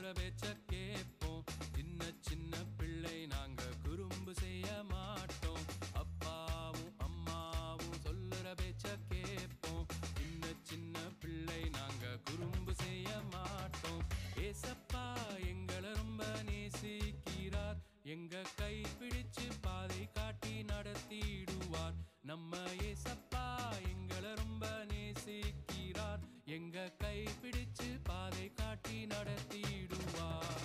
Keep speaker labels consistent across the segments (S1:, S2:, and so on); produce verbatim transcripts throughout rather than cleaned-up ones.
S1: பேச்ச கேட்போம். சின்ன சின்ன பிள்ளை நாங்க குறும்பு செய்ய மாட்டோம். அப்பாவும் அம்மாவும் சொல்லுற பேச்ச கேட்போம். சின்ன சின்ன பிள்ளை நாங்க குறும்பு செய்ய மாட்டோம். ஏசப்பா எங்களை ரொம்ப நேசிக்கிறார். எங்க கை பிடிச்சு பாதை காட்டி நடத்திடுவார். நம்ம ஏசப்பா எங்களை ரொம்ப நேசிக்கிறார். எங்க கை பிடிச்சு பாதை காட்டி நடத்திடுவார்.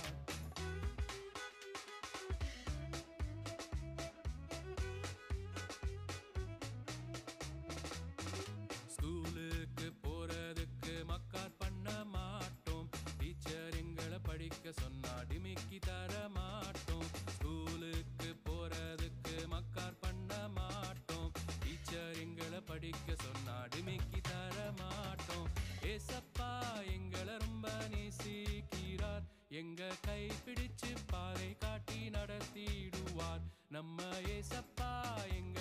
S1: ஸ்கூலுக்கு போறதுக்கு மக்கார் பண்ண மாட்டோம். டீச்சர் எங்களை படிக்க சொன்னா டிமிக்கி தர மாட்டோம். ஸ்கூலுக்கு போறதுக்கு மக்கார் பண்ண மாட்டோம். டீச்சர் எங்களை படிக்க சொன்னா டிமிக்கி தர மாட்டோம். ஏசப்பா எங்களை ரொம்ப நேசிக்கிறார். எங்க கை பிடிச்சு பாதை காட்டி நடத்திடுவார். நம்ம ஏசப்பா எங்க